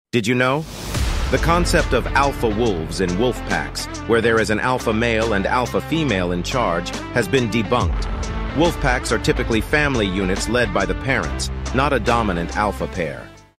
Did you know? The concept of alpha wolves in wolf packs, where there is an alpha male and alpha female in charge, has been debunked. Wolf packs are typically family units led by the parents, not a dominant alpha pair.